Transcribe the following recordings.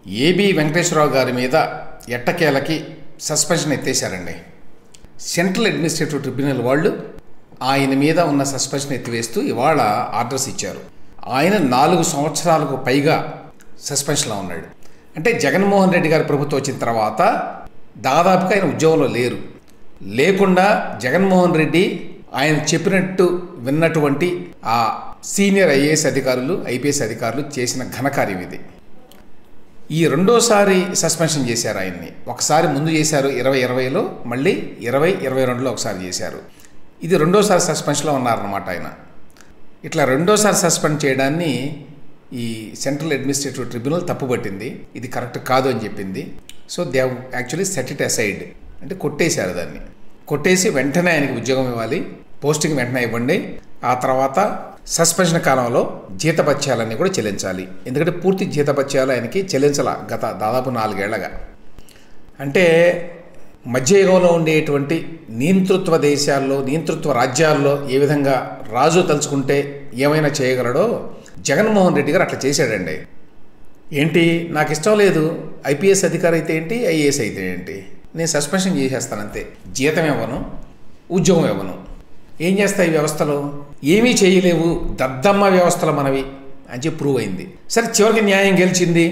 AB Venkateswararao గారి మీద ఎట్టకేలకి సస్పెన్షన్ ఎత్తేశారండి. సెంట్రల్ అడ్మినిస్ట్రేటివ్ ట్రిబ్యునల్ వాళ్ళు ఆయన మీద ఉన్న సస్పెన్షన్ ఎత్తివేస్తూ ఇవాళ ఆర్డర్స్ ఇచ్చారు. ఆయన 4 సంవత్సరాలకు పైగా సస్పెన్షన్లో ఉన్నాడు. అంటే జగన్మోహన్ రెడ్డి గారి ప్రభుత్వం వచ్చిన తర్వాత దాదాపుగా ఆయన ఉద్యోగంలో లేకుండా జగన్మోహన్ రెడ్డి ఆయన చెప్పినట్టు విన్నటువంటి ఆ సీనియర్ ఐఏఎస్ అధికారులు, ఐపీఎస్ అధికారులు చేసిన ఘనకార్యం ఇది. ఈ రెండోసారి సస్పెన్షన్ చేశారు ఆయన్ని. ఒకసారి ముందు చేశారు 2020లో, మళ్ళీ 2022లో ఒకసారి చేశారు. ఇది రెండోసారి సస్పెన్షన్లో ఉన్నారన్నమాట ఆయన. ఇట్లా రెండోసారి సస్పెండ్ చేయడాన్ని ఈ సెంట్రల్ అడ్మినిస్ట్రేటివ్ ట్రిబ్యునల్ తప్పుపట్టింది. ఇది కరెక్ట్ కాదు అని చెప్పింది. So they have actually set it aside, అంటే కొట్టేశారు దాన్ని. కొట్టేసి వెంటనే ఆయనకి ఉద్యోగం ఇవ్వాలి, పోస్టింగ్ వెంటనే ఇవ్వండి, ఆ తర్వాత సస్పెన్షన్ కాలంలో జీతభత్యాలన్నీ కూడా చెల్లించాలి. ఎందుకంటే పూర్తి జీతభత్యాలు ఆయనకి చెల్లించాల గత దాదాపు 4 ఏళ్లగా. అంటే మధ్యయుగంలో ఉండేటువంటి నియంతృత్వ దేశాల్లో, నియంతృత్వ రాజ్యాల్లో ఏ విధంగా రాజు తలుచుకుంటే ఏమైనా చేయగలడో జగన్మోహన్ రెడ్డి గారు అట్లా చేశాడండి. ఏంటి, నాకు ఇష్టం లేదు, ఐపీఎస్ అధికారి అయితే ఏంటి, ఐఏఎస్ అయితే ఏంటి, నేను సస్పెన్షన్ చేసేస్తానంతే, జీతం ఇవ్వను, ఉద్యోగం ఇవ్వను. ఏం చేస్తాయి ఈ వ్యవస్థలో? ఏమీ చేయలేవు, దద్దమ్మ వ్యవస్థలు మనవి అని చెప్పి ప్రూవ్ అయింది. సరే, చివరికి న్యాయం గెలిచింది.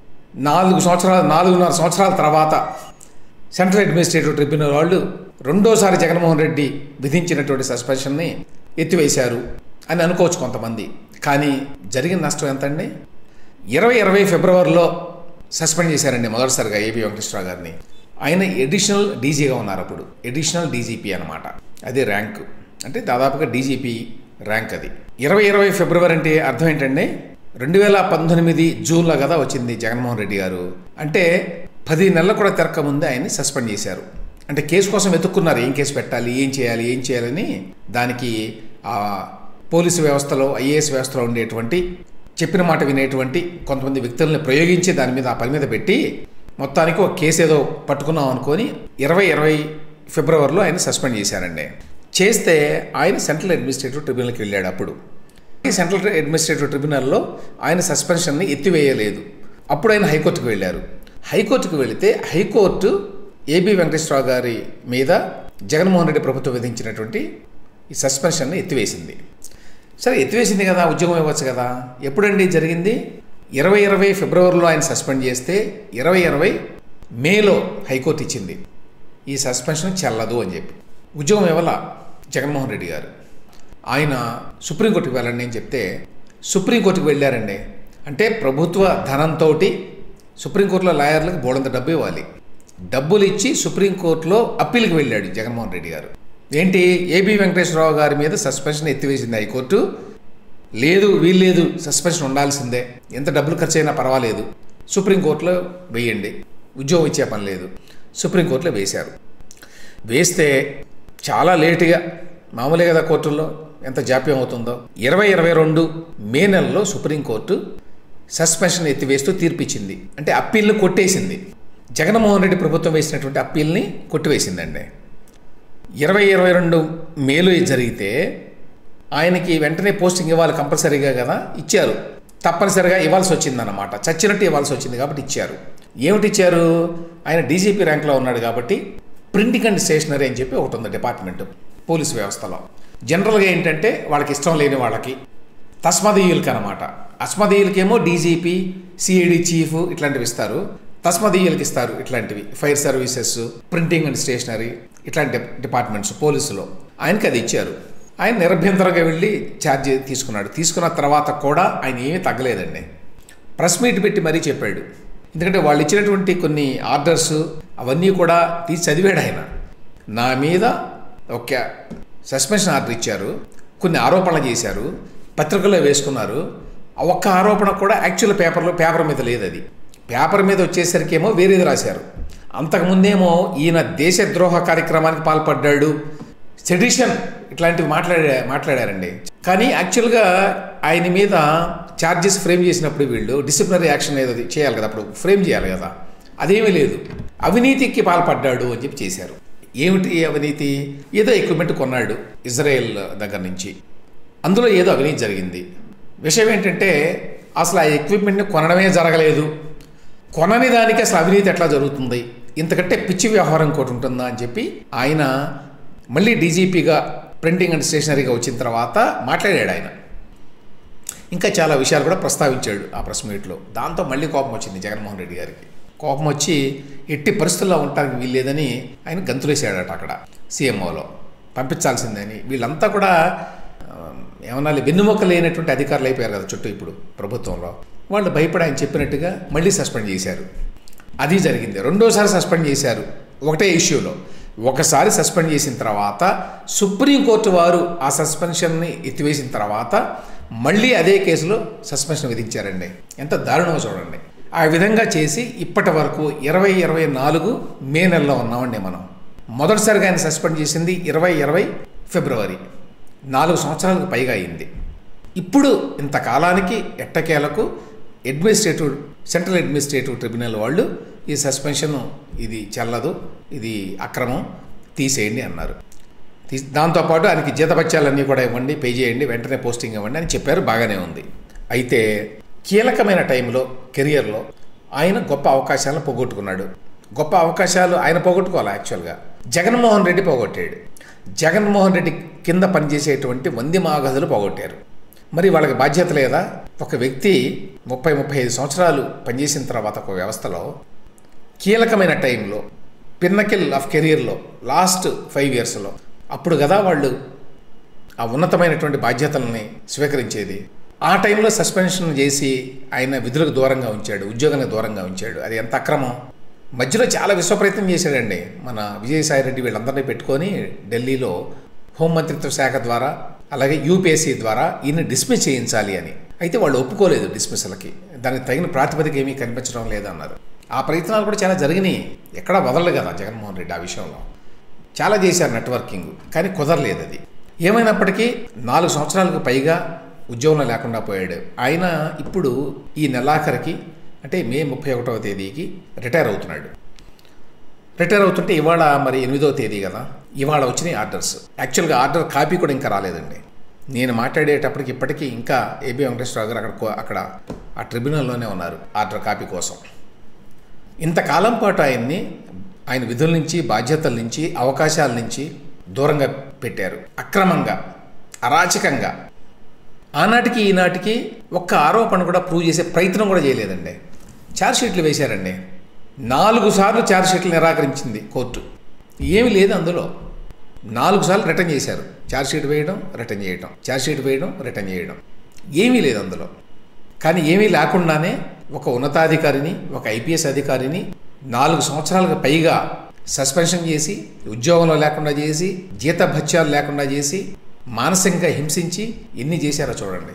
4.5 సంవత్సరాల తర్వాత సెంట్రల్ అడ్మినిస్ట్రేటివ్ ట్రిబ్యునల్ వాళ్ళు రెండోసారి జగన్మోహన్ రెడ్డి విధించినటువంటి సస్పెన్షన్ని ఎత్తివేశారు అని అనుకోవచ్చు కొంతమంది. కానీ జరిగిన నష్టం ఎంతండి? 2020 ఫిబ్రవరిలో సస్పెండ్ చేశారండి మొదటిసారిగా ఏబి వెంకటేశ్వరరావు గారిని. ఆయన అడిషనల్ డీజీగా ఉన్నారు అప్పుడు, అడిషనల్ డీజీపీ అనమాట. అదే ర్యాంకు, అంటే దాదాపుగా డీజీపీ ర్యాంక్ అది. 2020 ఫిబ్రవరి అంటే అర్థం ఏంటండి? 2019 జూన్లో కదా వచ్చింది జగన్మోహన్ రెడ్డి గారు. అంటే 10 నెలలు కూడా తిరగకముందే ఆయన్ని సస్పెండ్ చేశారు. అంటే కేసు కోసం వెతుక్కున్నారు, ఏం కేసు పెట్టాలి, ఏం చేయాలని. దానికి ఆ పోలీసు వ్యవస్థలో, ఐఏఎస్ వ్యవస్థలో ఉండేటువంటి చెప్పిన మాట వినేటువంటి కొంతమంది వ్యక్తుల్ని ప్రయోగించి దాని మీద ఆ పని మీద పెట్టి మొత్తానికి ఒక కేసు ఏదో పట్టుకున్నాం అనుకొని 2020 ఫిబ్రవరిలో ఆయన సస్పెండ్ చేశారండి. చేస్తే ఆయన సెంట్రల్ అడ్మినిస్ట్రేటివ్ ట్రిబ్యునల్కి వెళ్ళాడు. అప్పుడు సెంట్రల్ అడ్మినిస్ట్రేటివ్ ట్రిబ్యునల్లో ఆయన సస్పెన్షన్ని ఎత్తివేయలేదు. అప్పుడు ఆయన హైకోర్టుకు వెళ్ళారు. హైకోర్టుకు వెళితే హైకోర్టు ఏబి వెంకటేశ్వరరావు గారి మీద జగన్మోహన్ రెడ్డి ప్రభుత్వం విధించినటువంటి ఈ సస్పెన్షన్ని ఎత్తివేసింది. సరే, ఎత్తివేసింది కదా, ఉద్యోగం ఇవ్వచ్చు కదా. ఎప్పుడండి జరిగింది? 2020 ఫిబ్రవరిలో ఆయన సస్పెండ్ చేస్తే 2020 మేలో హైకోర్టు ఇచ్చింది ఈ సస్పెన్షన్ చెల్లదు అని చెప్పి. ఉద్యోగం ఇవ్వాల జగన్మోహన్ రెడ్డి గారు. ఆయన సుప్రీంకోర్టుకు వెళ్ళండి అని చెప్తే సుప్రీంకోర్టుకు వెళ్ళారండి. అంటే ప్రభుత్వ ధనంతో సుప్రీంకోర్టులో లాయర్లకు బోడంత డబ్బు ఇవ్వాలి. డబ్బులు ఇచ్చి సుప్రీంకోర్టులో అప్పీల్కి వెళ్ళాడు జగన్మోహన్ రెడ్డి గారు. ఏంటి, ఏబి వెంకటేశ్వరరావు గారి మీద సస్పెన్షన్ ఎత్తివేసింది హైకోర్టు. వీల్లేదు, సస్పెన్షన్ ఉండాల్సిందే, ఎంత డబ్బులు ఖర్చు అయినా పర్వాలేదు, సుప్రీంకోర్టులో వేయండి, ఉద్యోగం ఇచ్చే పని లేదు. సుప్రీంకోర్టులో వేశారు. వేస్తే చాలా లేటుగా, మామూలే కదా కోర్టుల్లో ఎంత జాప్యం అవుతుందో, 2022 మే నెలలో సుప్రీంకోర్టు సస్పెన్షన్ ఎత్తివేస్తూ తీర్పిచ్చింది. అంటే అప్పీల్ని కొట్టేసింది. జగన్మోహన్ రెడ్డి ప్రభుత్వం వేసినటువంటి అప్పీల్ని కొట్టివేసిందండి. 2022 మేలో జరిగితే ఆయనకి వెంటనే పోస్టింగ్ ఇవ్వాలి కంపల్సరీగా కదా, ఇచ్చారు. తప్పనిసరిగా ఇవ్వాల్సి వచ్చిందన్నమాట, చచ్చినట్టు ఇవ్వాల్సి వచ్చింది కాబట్టి ఇచ్చారు. ఏమిటి ఇచ్చారు? ఆయన డీజీపీ ర్యాంక్లో ఉన్నాడు కాబట్టి ప్రింటింగ్ అండ్ స్టేషనరీ అని చెప్పి ఒకటి ఉంది డిపార్ట్మెంట్ పోలీసు వ్యవస్థలో. జనరల్గా ఏంటంటే వాళ్ళకి ఇష్టం లేని వాళ్ళకి, తస్మదీయులకి అనమాట. అస్మదీయులకేమో డీజీపీ, సిఐడి చీఫ్ ఇట్లాంటివి ఇస్తారు. తస్మదీయులకి ఇస్తారు ఇట్లాంటివి, fire services, printing and stationery ఇట్లాంటి డిపార్ట్మెంట్స్ పోలీసులో. ఆయనకి అది ఇచ్చారు. ఆయన నిరభ్యంతరంగా వెళ్ళి ఛార్జ్ తీసుకున్నాడు. తీసుకున్న తర్వాత కూడా ఆయన ఏమీ తగ్గలేదండి. ప్రెస్ మీట్ పెట్టి మరీ చెప్పాడు. ఎందుకంటే వాళ్ళు ఇచ్చినటువంటి కొన్ని ఆర్డర్స్ అవన్నీ కూడా తీసి చదివాడు ఆయన. నా మీద ఒక సస్పెన్షన్ ఆర్డర్ ఇచ్చారు, కొన్ని ఆరోపణలు చేశారు, పత్రికల్లో వేసుకున్నారు. ఒక్క ఆరోపణ కూడా యాక్చువల్ పేపర్ మీద లేదు. అది పేపర్ మీద వచ్చేసరికి ఏమో వేరేది రాశారు. అంతకుముందేమో ఈయన దేశద్రోహ కార్యక్రమానికి పాల్పడ్డాడు, సెడిషన్ ఇట్లాంటివి మాట్లాడారండి. కానీ యాక్చువల్గా ఆయన మీద ఛార్జెస్ ఫ్రేమ్ చేసినప్పుడు వీళ్ళు డిసిప్లినరీ యాక్షన్ ఏదో చేయాలి కదా, అప్పుడు ఫ్రేమ్ చేయాలి కదా, అదేమీ లేదు. అవినీతికి పాల్పడ్డాడు అని చెప్పి చేశారు. ఏమిటి అవినీతి? ఏదో ఎక్విప్మెంట్ కొన్నాడు ఇజ్రాయెల్ దగ్గర నుంచి, అందులో ఏదో అవినీతి జరిగింది. విషయం ఏంటంటే అసలు ఆ ఎక్విప్మెంట్ని కొనడమే జరగలేదు. కొనని దానికి అసలు అవినీతి ఎట్లా జరుగుతుంది, ఇంతకంటే పిచ్చి వ్యవహారం ఇంకోటి ఉంటుందా అని చెప్పి ఆయన మళ్ళీ డీజీపీగా ప్రింటింగ్ అండ్ స్టేషనరీగా వచ్చిన తర్వాత మాట్లాడాడు. ఆయన ఇంకా చాలా విషయాలు కూడా ప్రస్తావించాడు ఆ ప్రెస్ మీట్లో. దాంతో మళ్ళీ కోపం వచ్చింది జగన్మోహన్ రెడ్డి గారికి. కోపం వచ్చి ఎట్టి పరిస్థితుల్లో ఉండడానికి వీల్లేదని ఆయన గంతులేసాడట అక్కడ సీఎంఓలో, పంపించాల్సిందని. వీళ్ళంతా కూడా ఏమన్నా వెన్నుముక్క లేనటువంటి అధికారులు అయిపోయారు కదా చుట్టూ ఇప్పుడు ప్రభుత్వంలో. వాళ్ళు భయపడి ఆయన చెప్పినట్టుగా మళ్ళీ సస్పెండ్ చేశారు. అది జరిగింది. రెండోసారి సస్పెండ్ చేశారు ఒకటే ఇష్యూలో. ఒకసారి సస్పెండ్ చేసిన తర్వాత సుప్రీంకోర్టు వారు ఆ సస్పెన్షన్ని ఎత్తివేసిన తర్వాత మళ్ళీ అదే కేసులో సస్పెన్షన్ విధించారండి. ఎంత దారుణమో చూడండి. ఆ విధంగా చేసి ఇప్పటి వరకు 2024 మే నెలలో ఉన్నామండి మనం. మొదటిసారిగా ఆయన సస్పెండ్ చేసింది 2020 ఫిబ్రవరి. 4 సంవత్సరాలకు పైగా అయింది. ఇప్పుడు ఇంతకాలానికి ఎట్టకేలకు సెంట్రల్ అడ్మినిస్ట్రేటివ్ ట్రిబ్యునల్ వాళ్ళు ఈ సస్పెన్షన్ ఇది చెల్లదు, ఇది అక్రమం, తీసేయండి అన్నారు. దాంతోపాటు ఆయనకి జీతభత్యాలన్నీ కూడా ఇవ్వండి, పే చేయండి, వెంటనే పోస్టింగ్ ఇవ్వండి అని చెప్పారు. బాగానే ఉంది. అయితే కీలకమైన టైంలో కెరియర్లో ఆయన గొప్ప అవకాశాలను పోగొట్టుకున్నాడు. గొప్ప అవకాశాలు ఆయన పోగొట్టుకోవాలి. యాక్చువల్గా జగన్మోహన్ రెడ్డి పోగొట్టాడు. జగన్మోహన్ రెడ్డి కింద పనిచేసేటువంటి 100 మాగధులు పోగొట్టారు. మరి వాళ్ళకి బాధ్యత లేదా? ఒక వ్యక్తి 30-35 సంవత్సరాలు పనిచేసిన తర్వాత ఒక వ్యవస్థలో కీలకమైన టైంలో పిన్నకిల్ ఆఫ్ కెరీర్లో లాస్ట్ 5 ఇయర్స్లో అప్పుడు కదా వాళ్ళు ఆ ఉన్నతమైనటువంటి బాధ్యతలని స్వీకరించేది. ఆ టైంలో సస్పెన్షన్ చేసి ఆయన విధులకు దూరంగా ఉంచాడు, ఉద్యోగానికి దూరంగా ఉంచాడు. అది ఎంత అక్రమం. మధ్యలో చాలా విశ్వప్రయత్నం చేశాడండి మన విజయసాయిరెడ్డి. వీళ్ళందరినీ పెట్టుకొని ఢిల్లీలో హోంమంత్రిత్వ శాఖ ద్వారా అలాగే యూపీఎస్సీ ద్వారా ఈయన్ని డిస్మిస్ చేయించాలి అని. అయితే వాళ్ళు ఒప్పుకోలేదు డిస్మిస్లకి. దానికి తగిన ప్రాతిపదిక ఏమీ కనిపించడం లేదన్నారు. ఆ ప్రయత్నాలు కూడా చాలా జరిగినాయి. ఎక్కడా వదలలేదు కదా జగన్మోహన్ రెడ్డి. ఆ విషయంలో చాలా చేశారు నెట్వర్కింగ్, కానీ కుదరలేదు అది. ఏమైనప్పటికీ 4 సంవత్సరాలకు పైగా ఉద్యోగంలో లేకుండా పోయాడు. ఆయన ఇప్పుడు ఈ నెలాఖరికి అంటే మే 31వ తేదీకి రిటైర్ అవుతున్నాడు. రిటైర్ అవుతుంటే ఇవాళ మరి 8వ తేదీ కదా, ఇవాళ వచ్చినాయి ఆర్డర్స్. యాక్చువల్గా ఆర్డర్ కాపీ కూడా ఇంకా రాలేదండి. నేను మాట్లాడేటప్పటికి ఇప్పటికీ ఇంకా ఏబీ వెంకటేశ్వరరావు గారు అక్కడ ఆ ట్రిబ్యునల్లోనే ఉన్నారు ఆర్డర్ కాపీ కోసం. ఇంతకాలం పాటు ఆయన విధుల నుంచి, బాధ్యతల నుంచి, అవకాశాల నుంచి దూరంగా పెట్టారు. అక్రమంగా, అరాచకంగా. ఆనాటికి ఈనాటికి ఒక్క ఆరోపణ కూడా ప్రూవ్ చేసే ప్రయత్నం కూడా చేయలేదండి. ఛార్జ్షీట్లు వేశారండి. 4 సార్లు ఛార్జ్షీట్లు నిరాకరించింది కోర్టు. ఏమీ లేదు అందులో. 4 సార్లు రిటర్న్ చేశారు. ఛార్జ్షీట్ వేయడం, రిటర్న్ చేయడం, ఛార్జ్షీట్ వేయడం, రిటర్న్ చేయడం. ఏమీ లేదు అందులో. కానీ ఏమీ లేకుండానే ఒక ఉన్నతాధికారిని, ఒక ఐపీఎస్ అధికారిని 4 సంవత్సరాలకు పైగా సస్పెన్షన్ చేసి, ఉద్యోగంలో లేకుండా చేసి, జీతభత్యాలు లేకుండా చేసి, మానసికంగా హింసించి ఎన్ని చేశారో చూడండి.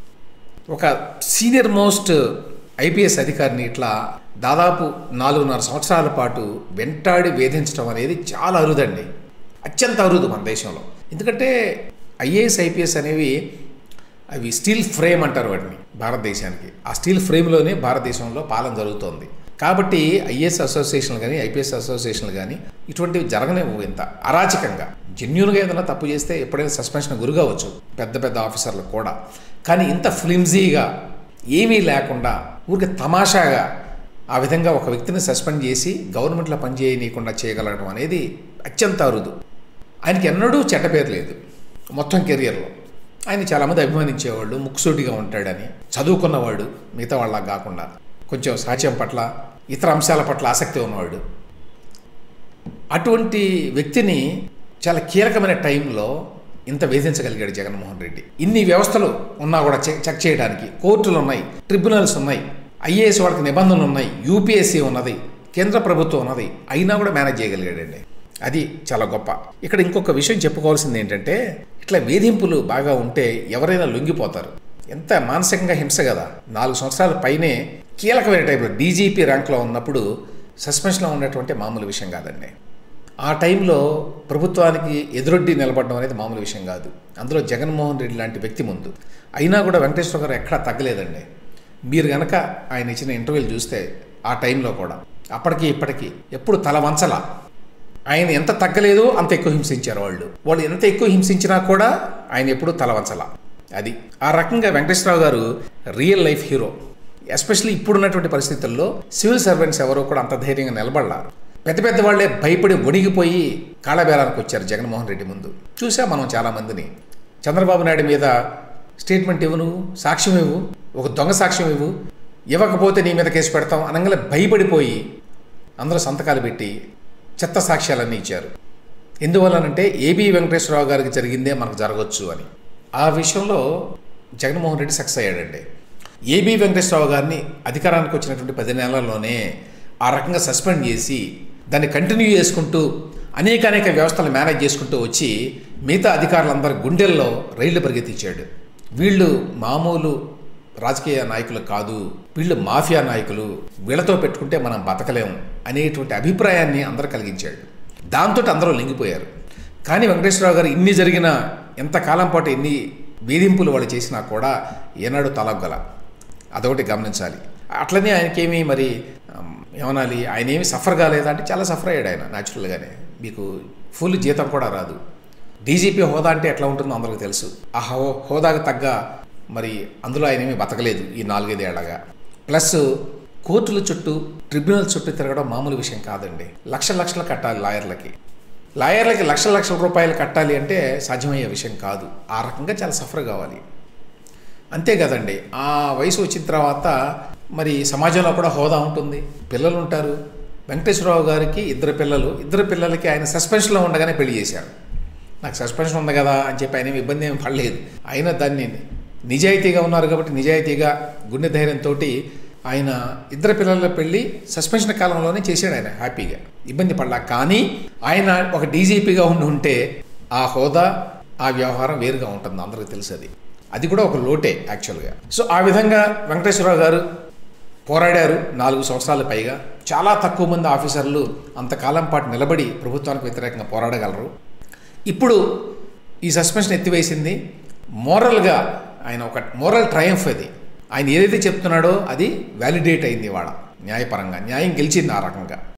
ఒక సీనియర్ మోస్ట్ ఐపీఎస్ అధికారిని ఇట్లా దాదాపు 4.5 సంవత్సరాల పాటు వెంటాడి వేధించడం అనేది చాలా అరుదండి. అత్యంత అరుదు మన దేశంలో. ఎందుకంటే ఐఏఎస్ ఐపీఎస్ అనేవి అవి స్టీల్ ఫ్రేమ్ అంటారు వాటిని భారతదేశానికి. ఆ స్టీల్ ఫ్రేమ్లోనే భారతదేశంలో పాలన జరుగుతోంది. కాబట్టి ఐఏఎస్ అసోసియేషన్లు కానీ, ఐపీఎస్ అసోసియేషన్లు కానీ ఇటువంటివి జరగనేవు. ఇంత అరాచకంగా జెన్యూన్గా ఏదైనా తప్పు చేస్తే ఎప్పుడైనా సస్పెన్షన్ గురి కావచ్చు పెద్ద పెద్ద ఆఫీసర్లకు కూడా. కానీ ఇంత ఫ్లిమ్జీగా ఏమీ లేకుండా ఊరికి తమాషాగా ఆ విధంగా ఒక వ్యక్తిని సస్పెండ్ చేసి గవర్నమెంట్లో పనిచేయనీయకుండా చేయగలగడం అనేది అత్యంత అరుదు. ఆయనకి ఎన్నడూ చెడ్డ పేరు లేదు మొత్తం కెరియర్లో. ఆయన చాలామంది అభిమానించేవాళ్ళు, ముక్కుసూటిగా ఉంటాడని, చదువుకున్నవాడు, మిగతా వాళ్ళ కాకుండా కొంచెం సాక్ష్యం పట్ల, ఇతర అంశాల పట్ల ఆసక్తి ఉన్నవాడు. అటువంటి వ్యక్తిని చాలా కీలకమైన టైంలో ఇంత వేధించగలిగాడు జగన్మోహన్ రెడ్డి. ఇన్ని వ్యవస్థలు ఉన్నా కూడా చెక్ చేయడానికి కోర్టులు ఉన్నాయి, ట్రిబ్యునల్స్ ఉన్నాయి, ఐఏఎస్ వాళ్ళకి నిబంధనలు ఉన్నాయి, యూపీఎస్సీ ఉన్నది, కేంద్ర ప్రభుత్వం ఉన్నది. అయినా కూడా మేనేజ్ చేయగలిగాడండి. అది చాలా గొప్ప. ఇక్కడ ఇంకొక విషయం చెప్పుకోవాల్సింది ఏంటంటే, ఇట్లా వేధింపులు బాగా ఉంటే ఎవరైనా లొంగిపోతారు. ఎంత మానసికంగా హింస కదా. 4 సంవత్సరాల పైనే కీలకమైన టైంలో డీజీపీ ర్యాంక్లో ఉన్నప్పుడు సస్పెన్షన్లో ఉన్నటువంటి మామూలు విషయం కాదండి. ఆ టైంలో ప్రభుత్వానికి ఎదురొడ్డి నిలబడడం అనేది మామూలు విషయం కాదు. అందులో జగన్మోహన్ రెడ్డి లాంటి వ్యక్తి ముందు. అయినా కూడా వెంకటేశ్వర గారు ఎక్కడా తగ్గలేదండి. మీరు కనుక ఆయన ఇచ్చిన ఇంటర్వ్యూలు చూస్తే ఆ టైంలో కూడా అప్పటికి ఇప్పటికీ ఎప్పుడు తల వంచల. ఆయన ఎంత తగ్గలేదో అంత ఎక్కువ హింసించారు వాళ్ళు ఎంత ఎక్కువ హింసించినా కూడా ఆయన ఎప్పుడూ తల వంచల. అది ఆ రకంగా వెంకటేశ్వరరావు గారు రియల్ లైఫ్ హీరో. ఎస్పెషల్లీ ఇప్పుడున్నటువంటి పరిస్థితుల్లో సివిల్ సర్వెంట్స్ ఎవరో కూడా అంత ధైర్యంగా నిలబడలారు. పెద్ద పెద్ద వాళ్ళే భయపడి వణిగిపోయి కాళ్ళబేరానికి వచ్చారు జగన్మోహన్ రెడ్డి ముందు. చూసాం మనం చాలామందిని. చంద్రబాబు నాయుడు మీద స్టేట్మెంట్ ఇవ్వు, నువ్వు సాక్ష్యం ఇవ్వు, ఒక దొంగ సాక్ష్యం ఇవ్వు, ఇవ్వకపోతే నీ మీద కేసు పెడతాం అనగానే భయపడిపోయి అందరూ సంతకాలు పెట్టి చెత్త సాక్ష్యాలన్నీ ఇచ్చారు. ఎందువల్లనంటే ఏబీ వెంకటేశ్వరరావు గారికి జరిగిందే మనకు జరగవచ్చు అని. ఆ విషయంలో జగన్మోహన్ రెడ్డి సక్సెస్ అయ్యాడండి. ఏబీ వెంకటేశ్వరరావు గారిని అధికారానికి వచ్చినటువంటి 10 నెలల్లోనే ఆ రకంగా సస్పెండ్ చేసి దాన్ని కంటిన్యూ చేసుకుంటూ అనేక వ్యవస్థలు మేనేజ్ చేసుకుంటూ వచ్చి మిగతా అధికారులందరి గుండెల్లో రైళ్లు పరిగెత్తించాడు. వీళ్ళు మామూలు రాజకీయ నాయకులు కాదు, వీళ్ళు మాఫియా నాయకులు, వీళ్ళతో పెట్టుకుంటే మనం బతకలేము అనేటువంటి అభిప్రాయాన్ని అందరూ కలిగించాడు. దాంతో అందరూ లొంగిపోయారు. కానీ వెంకటేశ్వరరావు గారు ఇన్ని జరిగిన ఎంతకాలం పాటు ఎన్ని వేధింపులు వాళ్ళు చేసినా కూడా ఏనాడు తలగ్గల. అదొకటి గమనించాలి. అట్లనే ఆయనకేమీ మరి ఏమనాలి, ఆయన ఏమి సఫర్ కాలేదా అంటే చాలా సఫర్ అయ్యాడు ఆయన న్యాచురల్గానే. మీకు ఫుల్ జీతం కూడా రాదు. డీజీపీ హోదా అంటే ఎట్లా ఉంటుందో అందరికీ తెలుసు. ఆ హోదాకు తగ్గ మరి అందులో ఆయన ఏమీ బతకలేదు ఈ 4-5 ఏళ్ళగా. ప్లస్ కోర్టుల చుట్టూ ట్రిబ్యునల్ చుట్టూ తిరగడం మామూలు విషయం కాదండి. లక్షలు కట్టాలి లాయర్లకి లక్షల రూపాయలు కట్టాలి అంటే సాధ్యమయ్యే విషయం కాదు. ఆ రకంగా చాలా సఫర్ కావాలి. అంతే కదండి. ఆ వయసు వచ్చిన తర్వాత మరి సమాజంలో కూడా హోదా ఉంటుంది, పిల్లలు ఉంటారు. వెంకటేశ్వరరావు గారికి 2 పిల్లలకి ఆయన సస్పెన్షన్లో ఉండగానే పెళ్లి చేశారు. నాకు సస్పెన్షన్ ఉంది కదా అని చెప్పి ఆయన ఇబ్బంది ఏమి పడలేదు. అయినా దాన్ని నిజాయితీగా ఉన్నారు కాబట్టి నిజాయితీగా గుండె ధైర్యంతో ఆయన 2 పిల్లల పెళ్ళి సస్పెన్షన్ కాలంలోనే చేశాడు. ఆయన హ్యాపీగా ఇబ్బంది పడలా. కానీ ఆయన ఒక డీజీపీగా ఉంటే ఆ హోదా ఆ వ్యవహారం వేరుగా ఉంటుంది, అందరికీ తెలుసు. అది కూడా ఒక లోటే యాక్చువల్గా. సో ఆ విధంగా వెంకటేశ్వరరావు గారు పోరాడారు 4 సంవత్సరాల పైగా. చాలా తక్కువ మంది ఆఫీసర్లు అంతకాలం పాటు నిలబడి ప్రభుత్వానికి వ్యతిరేకంగా పోరాడగలరు. ఇప్పుడు ఈ సస్పెన్షన్ ఎత్తివేసింది మోరల్గా ఆయన ఒక మోరల్ ట్రయంఫ్. అది ఆయన ఏదైతే చెప్తున్నాడో అది వ్యాలిడేట్ అయింది. ఇవాళ న్యాయపరంగా న్యాయం గెలిచింది ఆ రకంగా.